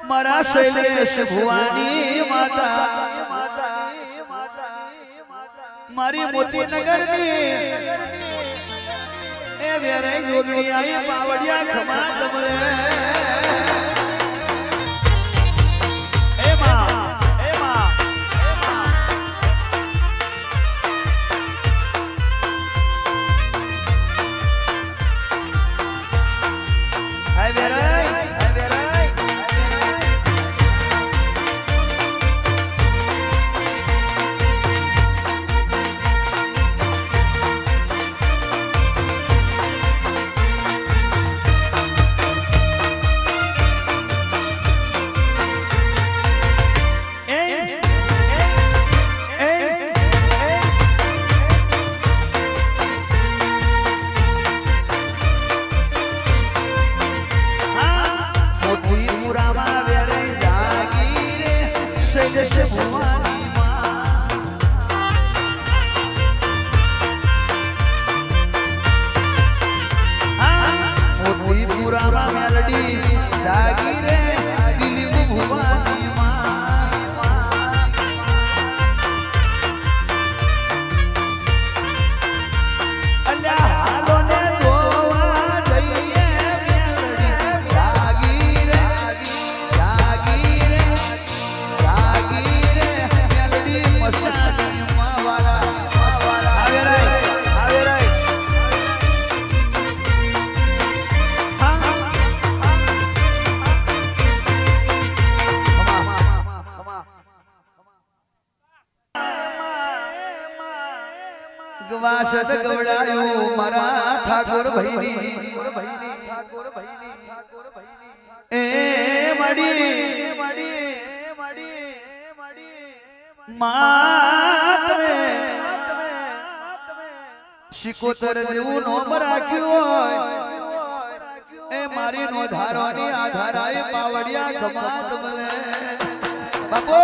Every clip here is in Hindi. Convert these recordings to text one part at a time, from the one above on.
मारा शैलेश भुवानी माता मारी मोती नगर नी ए वेरे योगणी आई पावड़िया खमा तमरे गवासद गवड़ायो मारा ठाकुर भैनी ए मड़ी मात में शिकोतर देवू नोम राख्यो ए मारी नो धारोनी आधाराए पावड़िया खमात मले बापू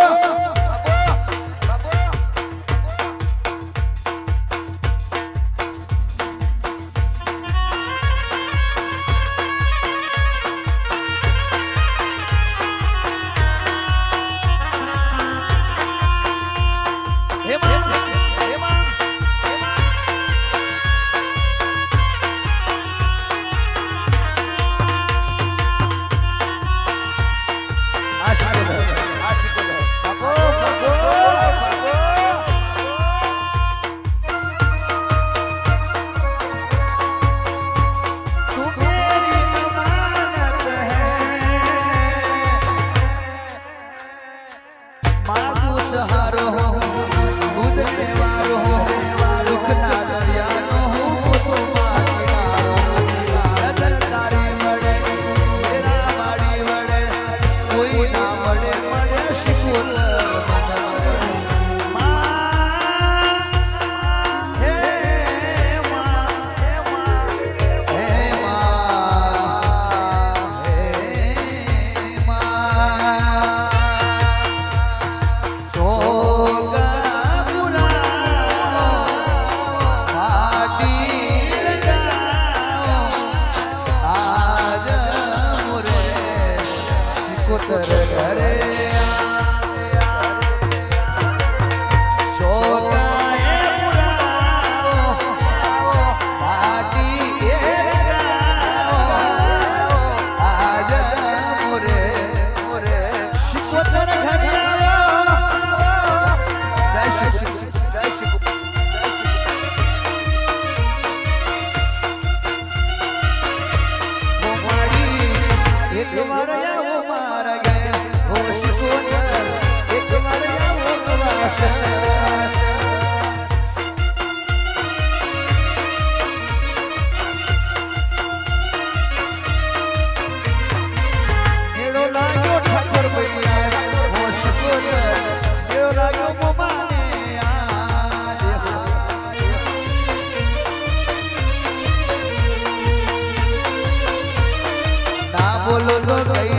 बोलो तो कहीं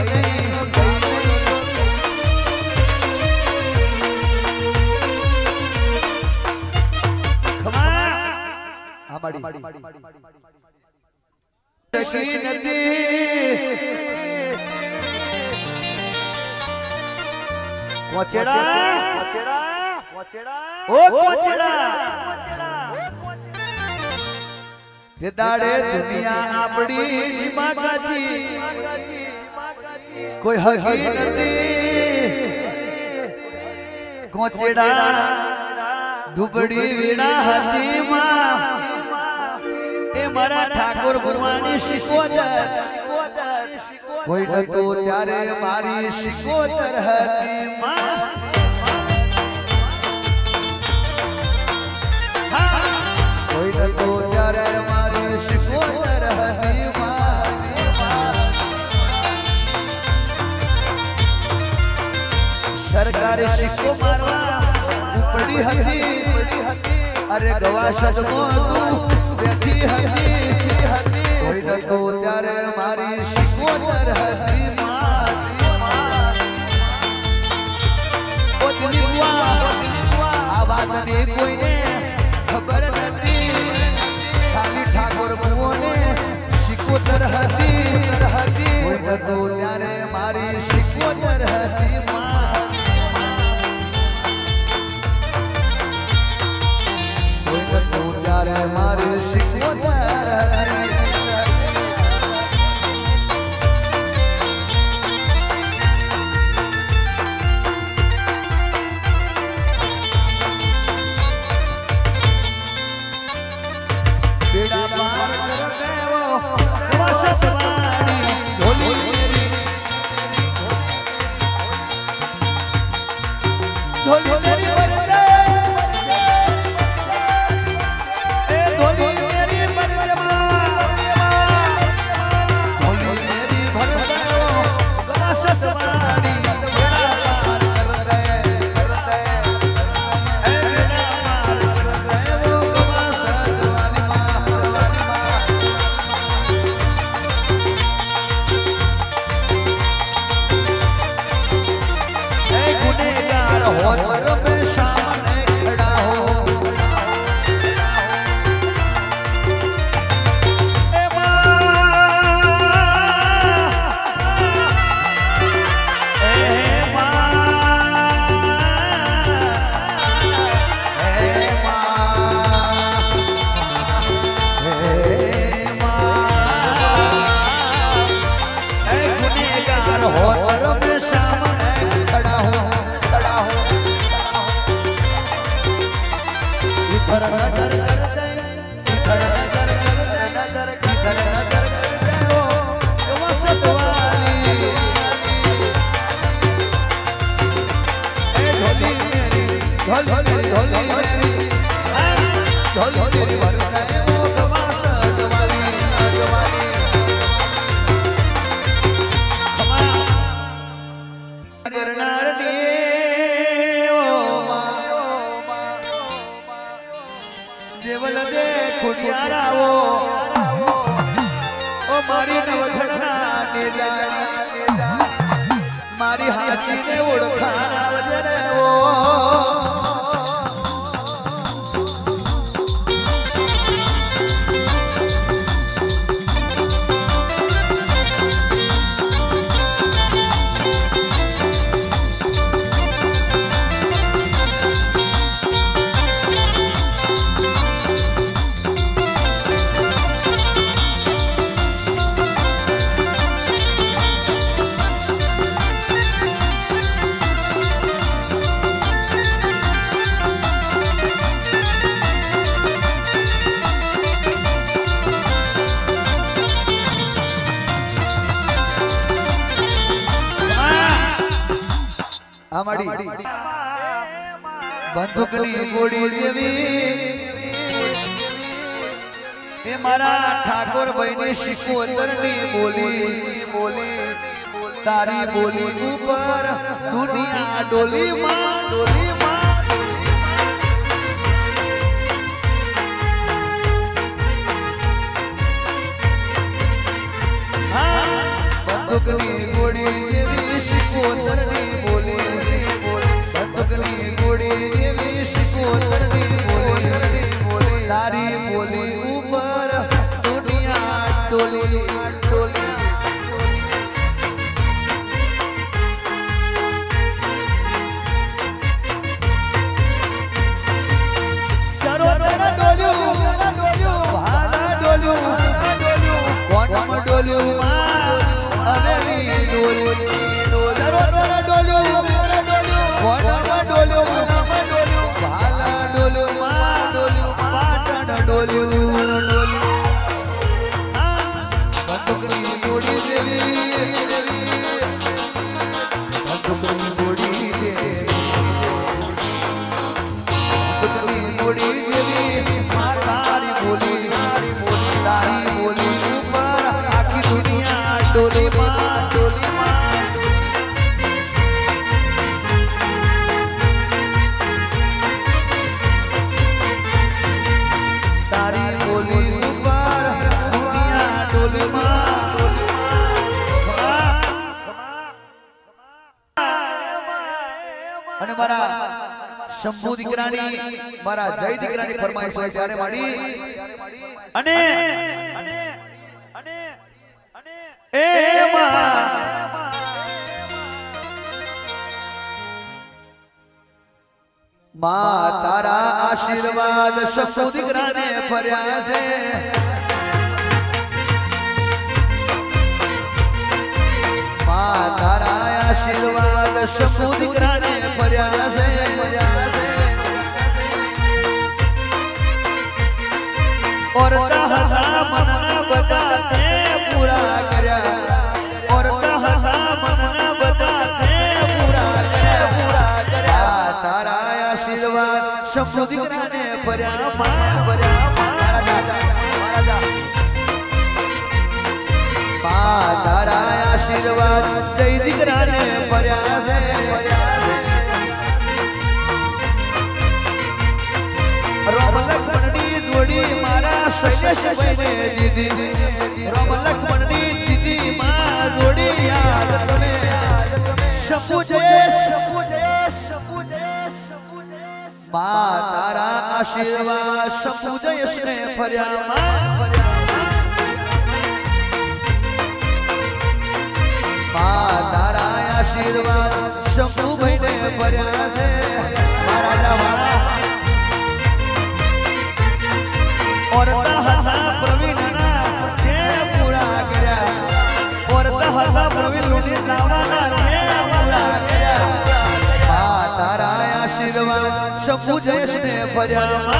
कोचेड़ा ओ कोचेड़ा ते दाड़े दुनिया आपड़ी जीमा काजी कोई हकी नदी कोचेड़ा दुबड़ी वीणा हती मां ए मारा ठाकुर गुरवानी शिकोतर कोई न तो त्यारे मारी शिकोतर हती मां कोई न तो त्यारे मारी शिकोतर हती मां सरकारी शिको मारवा उपड़ी हती अरे गवा सदमो तू बैठी हती कोई न तो त्यारे मारी शिकोतर हती मां ओ दिली बुआ आवाज ने कोई ने खबर नती खाली ठाकुर बुआ ने शिकोतर हती कोई न तो त्यारे मारी शिकोतर हती मां मारे शिकोतर बेड़ा पार कर गए वो वशवाड़ी ढोली मेरी बरदे देवल दे खुटियारा वो ओ मारी नवघटना निराली मारी हासी ने उड़खाना वजरे वो हमारी बंदूकनी गोड़ी देवी ए मारा ठाकुर बहनी शिकोतरनी बोली तारी बोली ऊपर दुनिया डोली मां बंदूकनी गोड़ी देवी शिकोतरनी बोली गोड़ी देवी शिकोतरनी बोली तारी बोली ऊपर दुनिया डोली शंभू दीकरानी मारा जय दीकरानी फरमाइश होय त्यारे माडी अने ए मां तारा आशीर्वाद शंभू दीकराने फर्या से मां तारा आशीर्वाद शंभू दीकराने फर्या से और कहता मनना बताते पूरा करया और कहता मनना बताते पूरा करया तारा आशीर्वाद शंभू दीकराने फर्या तारा आशीर्वाद जय दीकराने फर्या से राम लक्ष्मण जोड़ी मारा शैलेश बने दीदी राम लक्ष्मण दीदी मां जोड़ी याद तुम्हें शंभू जय मां तारा आशीर्वाद शंभू जय ने फर्या मां तारा आशीर्वाद शंभू भाई ने फर्या से महाराजा और तहता प्रवीण ना के पूरा करया और तहता प्रवीण लुटी लावाना के पूरा करया तारा आशीर्वाद शंभू जय ने फर्या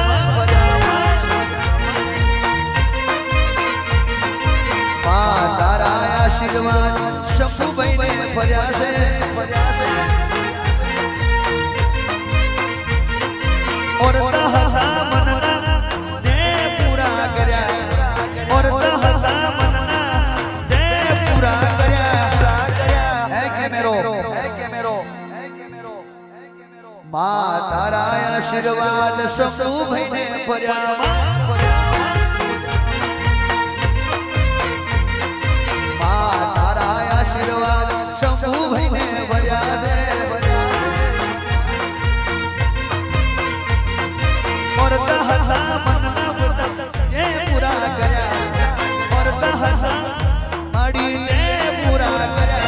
तारा आशीर्वाद शंभू भाई ने फर्या से और तहता मनना ने पूरा करया और तहता मनना ने पूरा करया है के मेरो मां तारा आशीर्वाद शंभू भाई ने फर्या आशीर्वाद शंभू भाई ने फर्या से और तहता मनना बताते पूरा करया और तहता माड़ी ने पूरा करया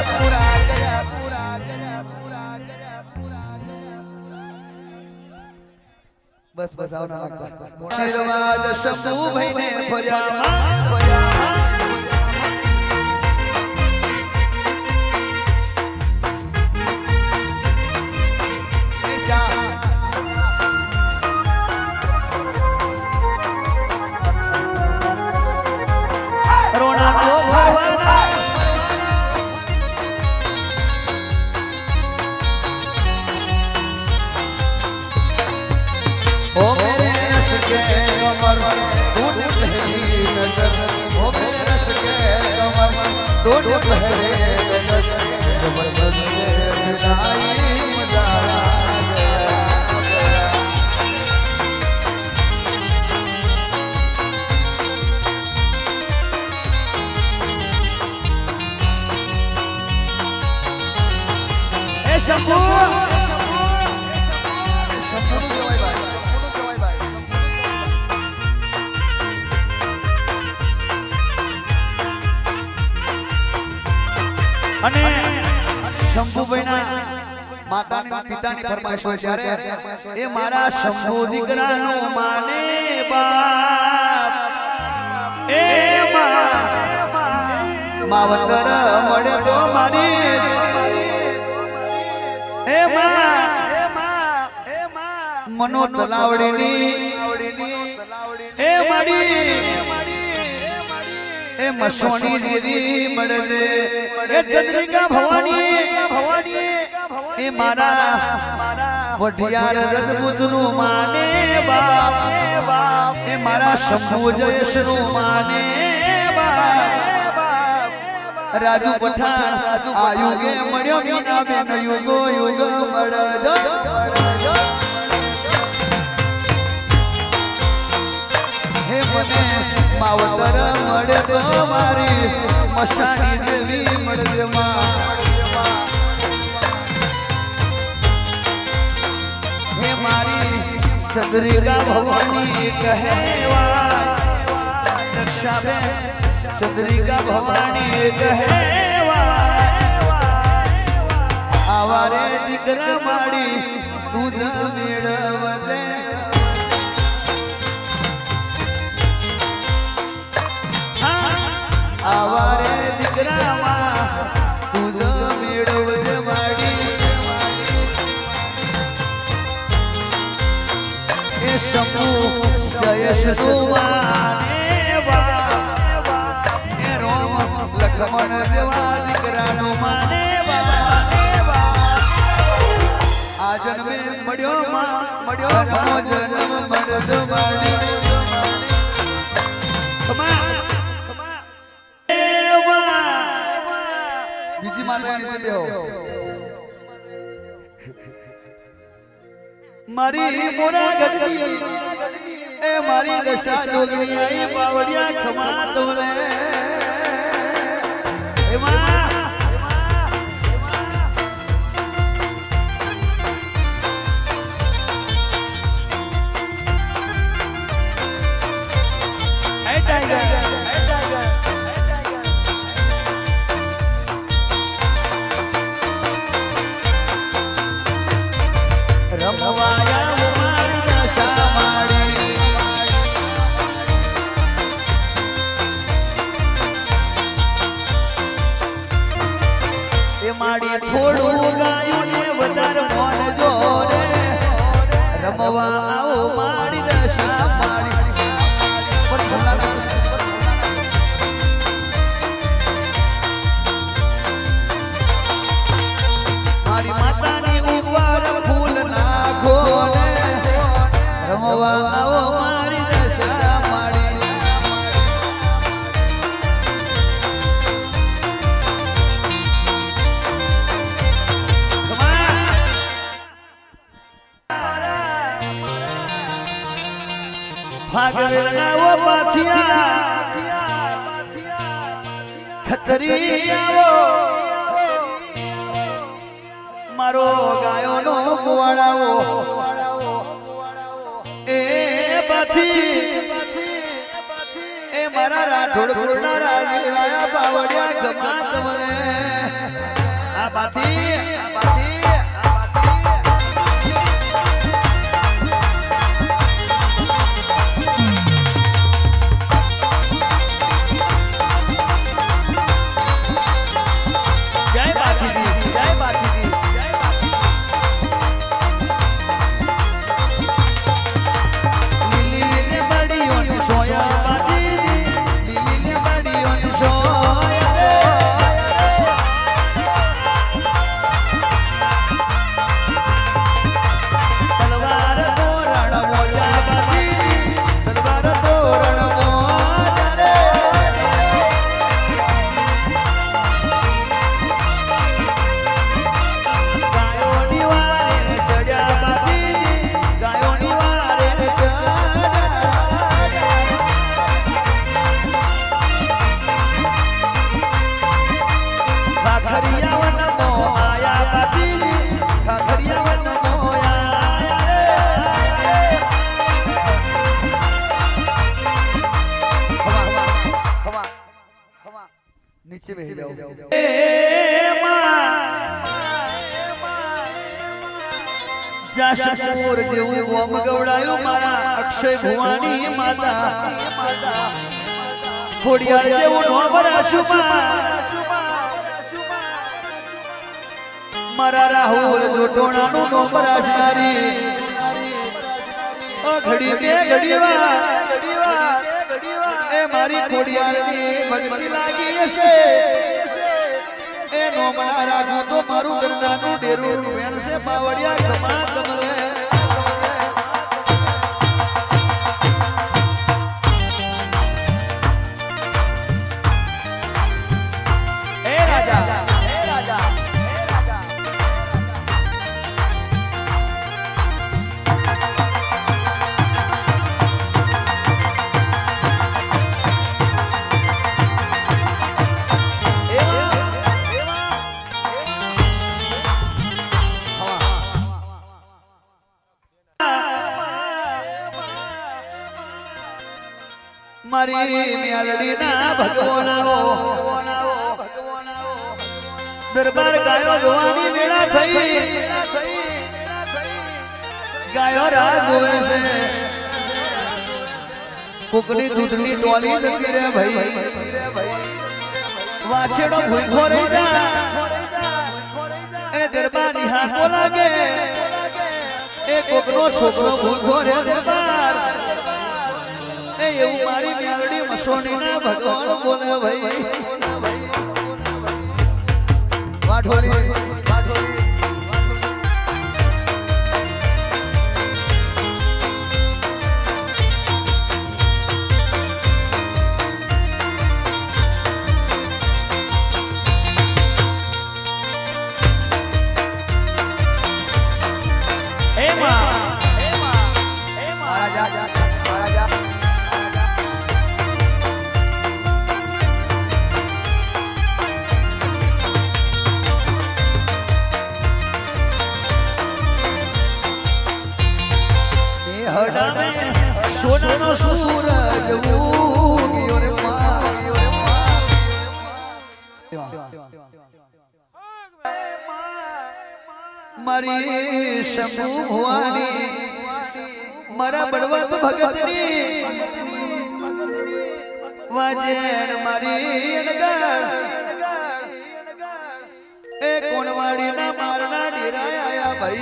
बस आओ ना आशीर्वाद शंभू भाई ने फर्या रोना तो भरवाना ओ मेरे रस के कमर टूट पहली नजर ओ मेरे रस के कमर टूट पहले नजर जबरदस्त विदाई मजा शंभू અને શંભુ ભાઈના માતાની પિતાની ફરમાઈશ હોય ત્યારે એ મારા શંભુ દીકરાનો માને બાપ એ માં मावतर मळे तो मारी ए मनो तलावडीनी ए माडी ए मसोनी देवी मळदे ए चंद्रिका भवानी ए मारा वढियार रजपूतनु माने बाप ए मारा शंभू जयसनु माने राजू पठाण आयुगे मळ्यो मीना बेन युगो युग मळदो हे मने मावतर मळे तो मारी मशानी देवी मळदे मा हे मारी चंद्रिका भवानी कहेवा रक्षाबे चंद्रिका भवानी कहेवा आवारे दिकरा माडी तुझ मिळवदे आवारे दिकरा मा तुझ मिळवदे माडी ए शंभू जयसु माने बा लखमण देवा दिकरानो माने बाबा आजन में मड्यो जन्म मर्द माडी बीजी माता नीचे बेहो मारी मोरा गजनी ए मारी दशा जोगनी आई बावड़िया खमा तोले रमवाया मारी दशा माड़ी माड़ी थोड़ू गायों ने वदार मोन जोरे रमवा आओ माड़ी दशा माड़ी माड़ी माता ने ऊपर फूल नाखो ने रमवा आओ माड़ी दशा माड़ी भागवेलना वो पाथिया खतरिया वो मारो गायो नो कुवाड़ाओ ए पाथी ए मारा राठोड़ कुरना राजी आया बावड़िया गमात मले आ पाथी नीचे बैठ जाओ जाशपूर देऊ गोम गवडायो मारा अक्षय भवानी माता खोड़ियार जेवो नो बराशुमा मारा राहुल जो टोणानु नो बराशनारी ओ घड़ी के घड़ीवा ए मारी खोड़ियार नी भक्ति लागी हसे ए नो मना राखो तो मारू गरनानु डेरू वेण से पावड़िया गमा तमले मारी म्यालड़ी ना भगवानाओ दरबार गायो जवानी मेला थई गायो राज होवे से कुकनी दूधनी टोली जती रे भाई वाछेड़ो भूई खोरे जा ए दरबार निहा को लागे ए कोकनो छोकरो भूई खोरे दरबार ये मारी म्यालड़ी मसोनी ना भगवान बोले भाई वाठोली सोना नो सूरज उगियो रे मारी शंभु भवानी मारा बड़वत भगतनी वाजेन मारी अनगढ़ ए कोणवाड़ी ना मारना डेरा आया भाई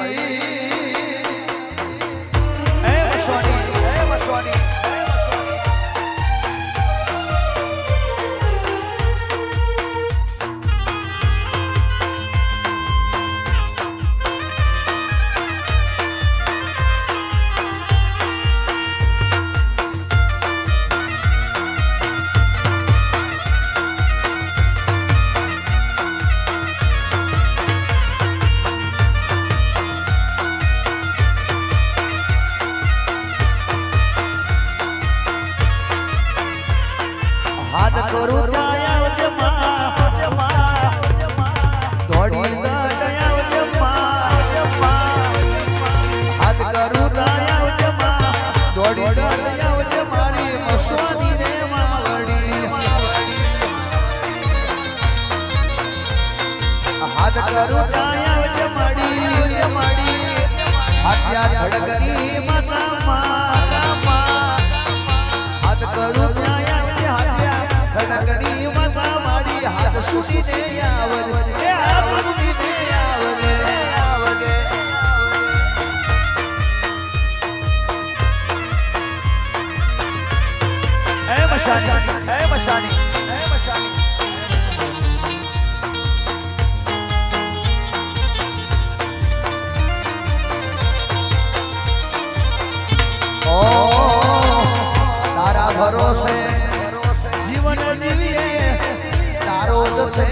भरोसे जीवन जीविए तारो से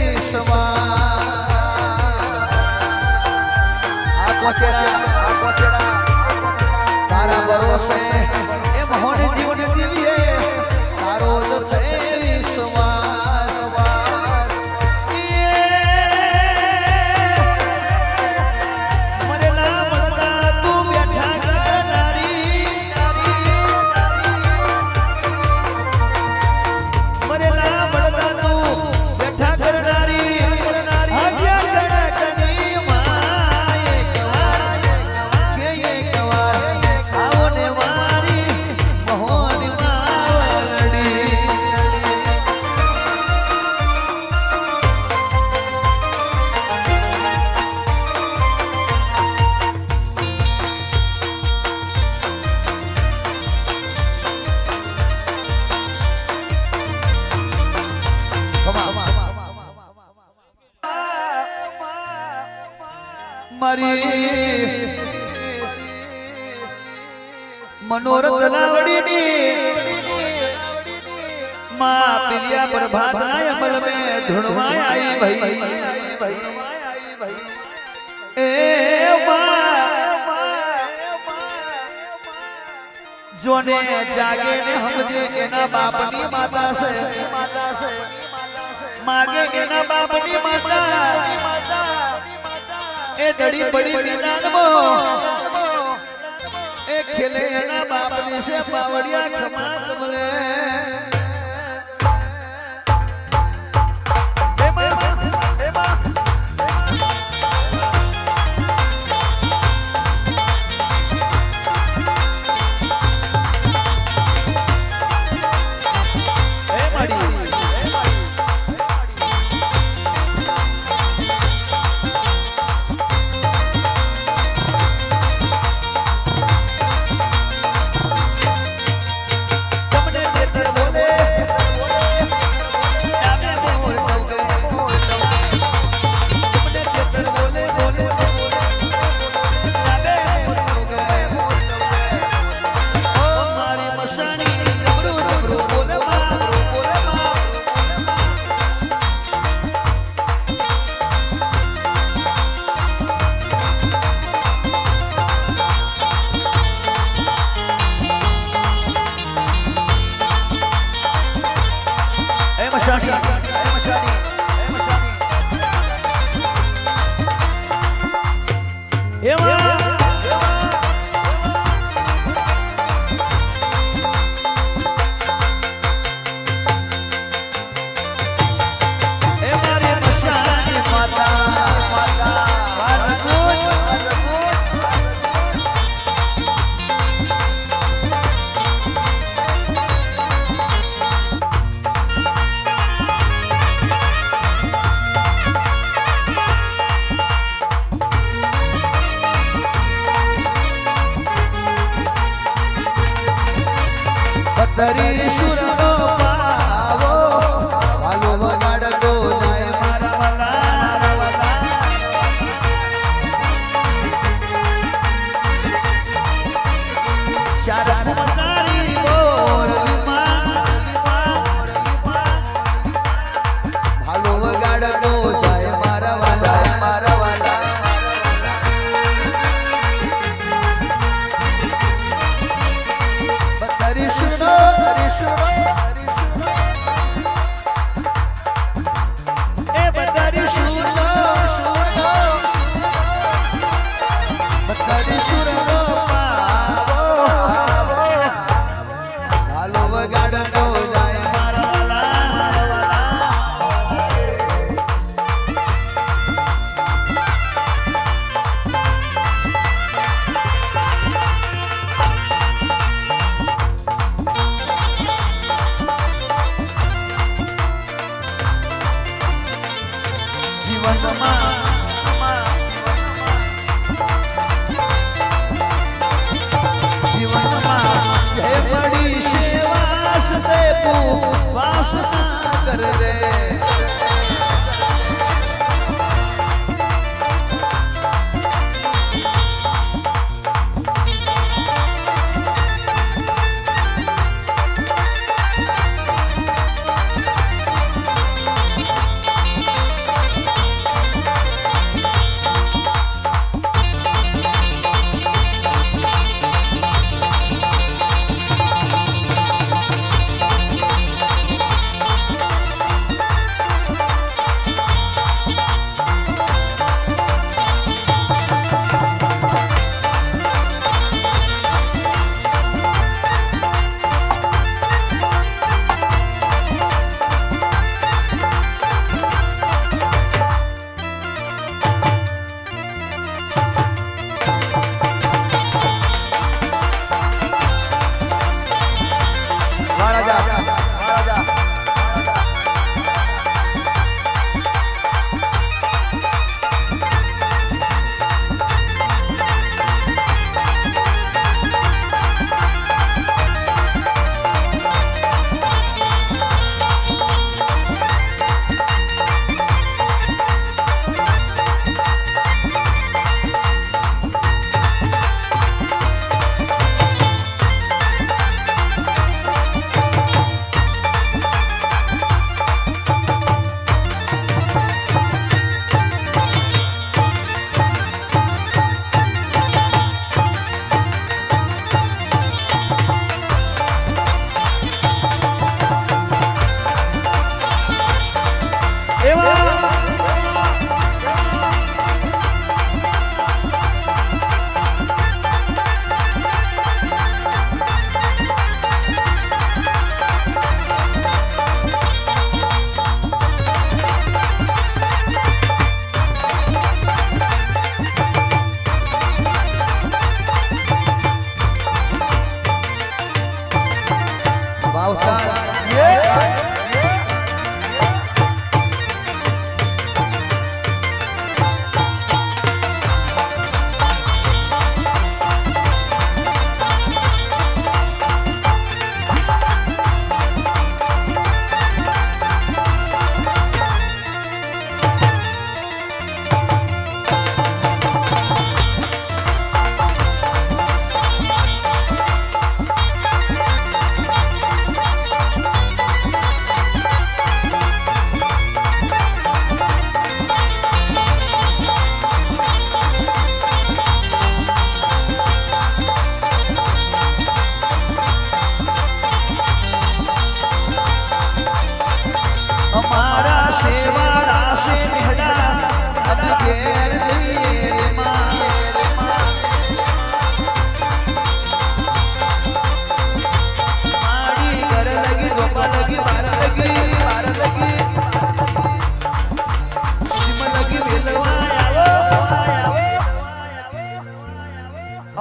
तारा भरोसे मोहन जीवन जीविए तारो से मारी मनोरथ लावड़ी नी माँ पिलिया प्रभात अमल में धुनवा आई भाई ए जोने जागे ने हमजे एना बापनी माता से मागे एना बापनी माता ए दड़ी बड़ी मैदान मो ए खेले एना बापनी से बावड़िया खमात मले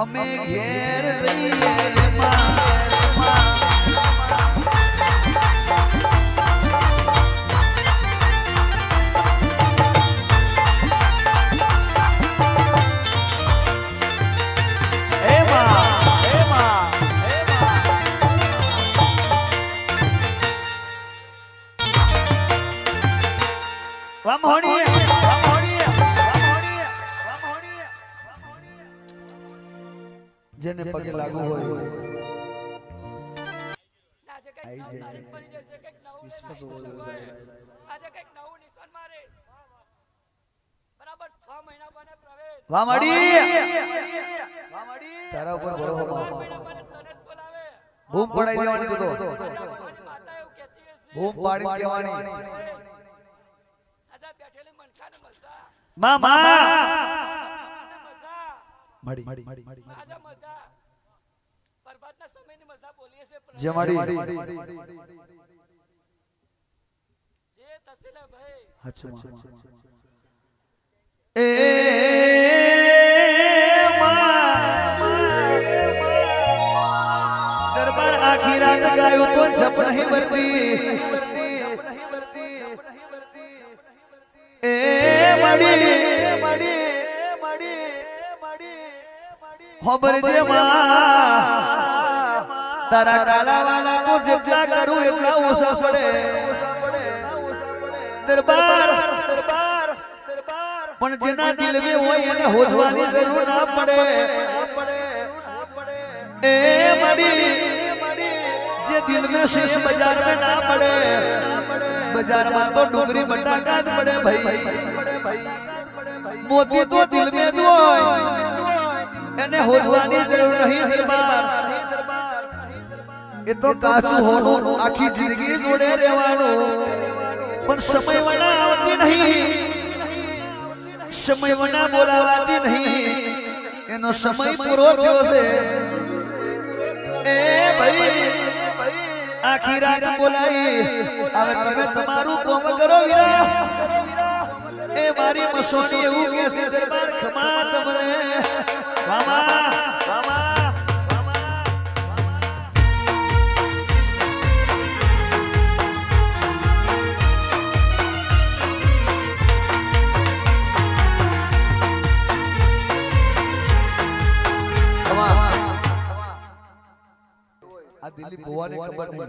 અમે ઘેર રહીએ રે માં જેને પગે લાગુ હોય આજે કઈક નવું તારીખ પડી જશે કઈક નવું વિશ્વાસ આજે કઈક નવું નિશાન મારે બરાબર 6 મહિના બને પ્રવેશ વામડી તારા ઉપર બરો તને બોલાવે બૂમ પડાઈ દેવાની તો માતા એવું કહેતી હશે બૂમ પાડી દેવાની આજા બેઠેલી મનખાને મજા મામા મજા મડી આજા મજા બરબાદના સમયની મજા બોલીએ છે જે મડી જે તસલે ભાઈ હાચું દરબાર આખી રાત ગાયો તો જપ નહીં ભરતી એ મડી ખબર જે તારા કાલા વાલા તો જેટલા કરું એટલા ઓછા પડે દરબાર પણ જેના દિલ મે હોય એને હોદવાની જરૂર ના પડે એ મડી જે દિલ में शेष बाजार में ना पड़े बाजार में तो डुंगरी बटाका ज पड़े भाई मोती तो दिल में जो એને હોદવાની જરૂર નહીં દરબાર એ તો કાચું હોનું આખી જિંદગી જોડે રહેવાનું પણ સમય વના આવતી નહીં સમય વના બોલાવાતી નહીં એનો સમય પૂરો થયો છે એ ભાઈ આખી રાત બોલાઈ હવે તમે તમારું કોમ કરો વીરા એ મારી મસોની એવું કે છે દરબાર ખમા તમને મામા મામા આ દિલ્હી ભુવાને ખબર નહીં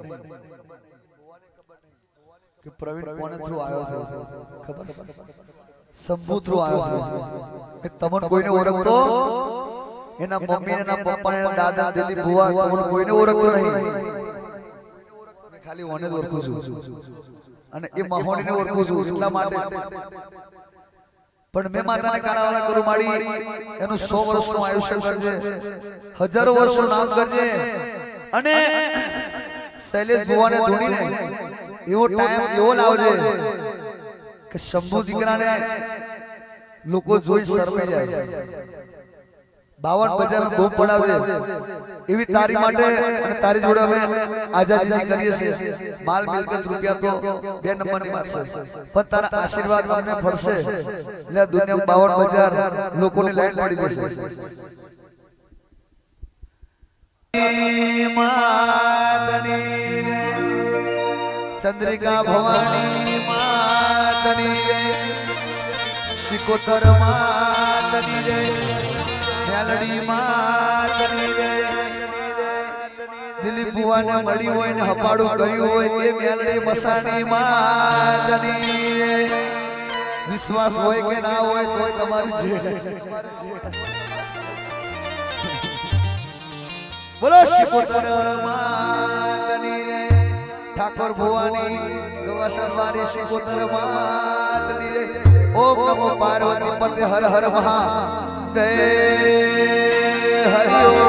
કે પ્રવીણ કોને થ્રુ આવ્યો છે ખબર શંભુ થ્રુ આવ્યો છે તમને કોઈને ઓળખતો એના મમ્મી એના પપ્પા એના દાદા દિલ્હી ભુવા કોઈને ઓળખતો નહીં મેં ખાલી ઓને જ ઓળખું છું અને એ મહોણીને ઓળખું છું એટલા માટે પણ મેં માતાને કાળાવાળા કરું માડી એનું 100 વર્ષનું આયુષ્ય કરજે હજારો વર્ષનું નામ કરજે અને શૈલેષ ભુવાને ધોણીને એવો ટાઈમ એવો લાવજે કે શંભુ દીકરાને લોકો જોઈ શરમાઈ જાય 52 બજારમાં બૂમ પડાવજે એવી તારી માટે અને તારી જોડે અમે આઝાદી કરીએ છીએ માલ મિલકત રૂપિયા તો 2 નંબરની વાત છે પણ તારા આશીર્વાદ અમને ફળશે એટલે દુનિયામાં 52 બજાર લોકોની લાઈન પડી જશે માતની ચંદ્રિકા ભવાની માતની શિકોતર માતની રે મેલડી માતની રે દિલીપ ભુવાને મળી હોય ને હપાડું કર્યું હોય એ મેલડી મસાણી માતની રે વિશ્વાસ હોય કે ના હોય તોય તમારું છે બોલો શિકોતર માતની રે ઠાકોર ભુવાની ગવાસવારી શિકોતર માતની રે ઓમ નમો પાર્વતી પતે હર હર મહાદેવ હરિ ઓમ